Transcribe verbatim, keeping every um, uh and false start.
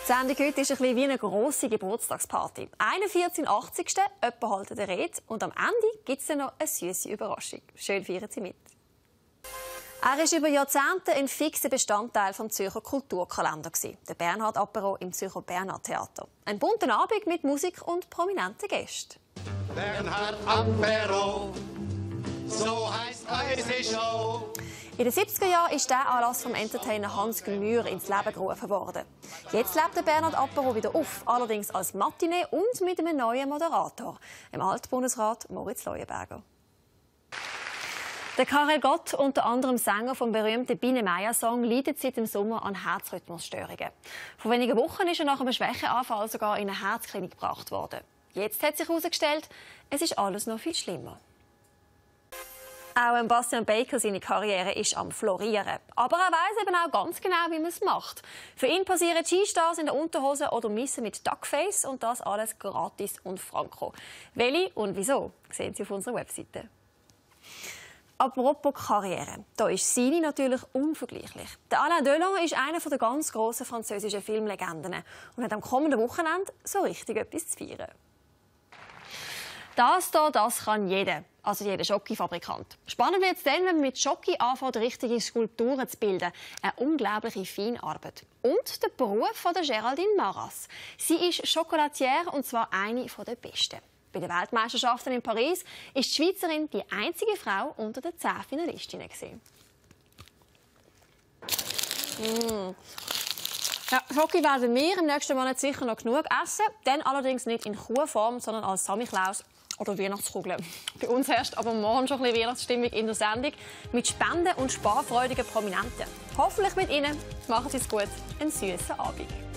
Die Sendung heute ist ein bisschen wie eine grosse Geburtstagsparty. einundvierzig, achtzigste Jemand halten die Rede und am Ende gibt es dann noch eine süße Überraschung. Schön feiern Sie mit. Er war über Jahrzehnte ein fixer Bestandteil des Zürcher Kulturkalenders. Der Bernhard Apero im Zürcher Bernhard Theater. Ein bunter Abend mit Musik und prominenten Gästen. Bernhard Apero, so heisst unsere Show. In den siebziger Jahren ist der Anlass vom Entertainer Hans Gmür ins Leben gerufen worden. Jetzt lebt der Bernhard Apero wieder auf, allerdings als Matinee und mit einem neuen Moderator, dem Altbundesrat Moritz Leuenberger. Der Karel Gott, unter anderem Sänger vom berühmten Biene-Meier-Song, leidet seit dem Sommer an Herzrhythmusstörungen. Vor wenigen Wochen ist er nach einem Schwächeanfall sogar in eine Herzklinik gebracht worden. Jetzt hat sich herausgestellt, es ist alles noch viel schlimmer. Auch Bastian Baker, seine Karriere ist am Florieren. Aber er weiss eben auch ganz genau, wie man es macht. Für ihn passieren G-Stars in der Unterhose oder Missen mit Duckface und das alles gratis und franco. Welche und wieso, sehen Sie auf unserer Webseite. Apropos Karriere, da ist seine natürlich unvergleichlich. Der Alain Delon ist einer der ganz grossen französischen Filmlegenden und hat am kommenden Wochenende so richtig etwas zu feiern. Das hier, das kann jeder, also jeder Schokifabrikant. Spannend wird es dann, wenn man mit Schoki anfängt, richtige Skulpturen zu bilden. Eine unglaubliche Feinarbeit. Und der Beruf von der Geraldine Maras. Sie ist Chocolatière und zwar eine der besten. Bei den Weltmeisterschaften in Paris ist die Schweizerin die einzige Frau unter den zehn Finalistinnen. Mm. Ja, Schoki werden wir im nächsten Monat sicher noch genug essen, dann allerdings nicht in Kuhform, sondern als Samichlaus oder Weihnachtskugeln. Bei uns herrscht aber morgen schon ein bisschen Weihnachtsstimmung in der Sendung mit spenden- und sparfreudigen Prominenten. Hoffentlich mit Ihnen. Machen Sie es gut. Einen süßen Abend.